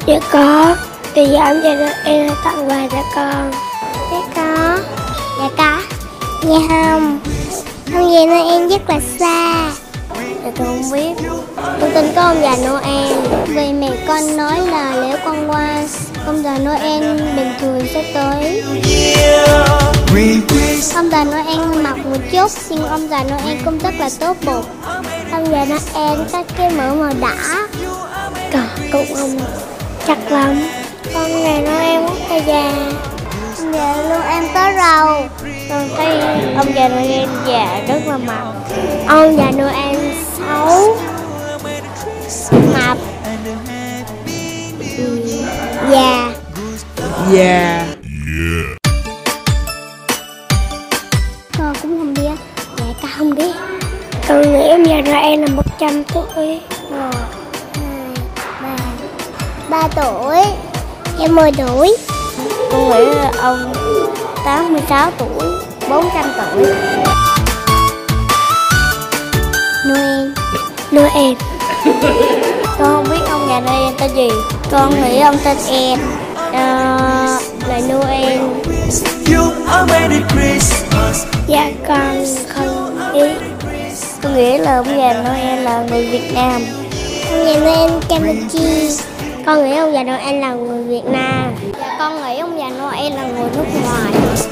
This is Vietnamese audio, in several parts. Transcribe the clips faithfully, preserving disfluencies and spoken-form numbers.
Dạ có. Thì giờ ông già Noel tặng quà cho con. Dạ có. Dạ có. Dạ không. Ông già Noel rất là xa. Dạ tôi không biết. Tôi tin có ông già Noel. Vì mẹ con nói là nếu con ngoan, ông già Noel bình thường sẽ tới. Ông già Noel mập một chút, nhưng ông già Noel cũng rất là tốt bụng. Ông già Noel có cái mỡ màu đỏ. Còn cũng ông chắc lắm. Con già Noel rất là già. Ông già Noel có râu. Con thấy ông già Noel già rất là mập. Ông già Noel xấu, mập, ừ, già. Dạ. Con cũng không biết. Dạ con không biết. Con nghĩ ông già Noel là một trăm tuổi. Một, hai, ba. Ba tuổi. Em mười tuổi. Con nghĩ là ông tám mươi sáu tuổi, bốn trăm tuổi. Noel. Noel. Con không biết ông già Noel tên gì. Con nghĩ ông tên Em. À, là Noel. Dạ con không biết. Con nghĩ là ông già Noel là người Việt Nam. Ông già Noel Campuchia. Con nghĩ ông già Noel là người Việt Nam. Dạ con nghĩ ông già Noel là người nước ngoài.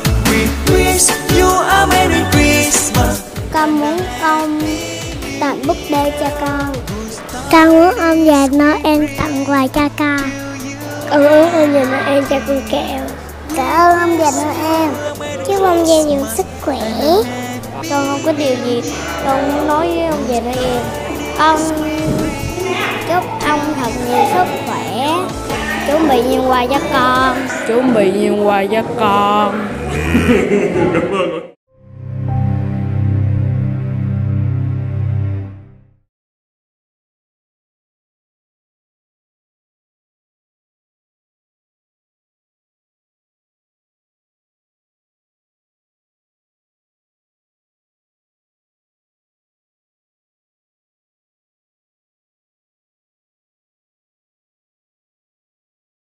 Con muốn ông tặng búp bê cho con. Con muốn ông già Noel tặng quà cho con. Con muốn ông già Noel cho con kẹo. Cảm ơn ông già Noel. Chúc ông già nhiều sức khỏe. Con không có điều gì con muốn nói với ông già Noel. Con chúc ông thật nhiều sức khỏe, chuẩn bị nhiều quà cho con. Chuẩn bị nhiều quà cho con.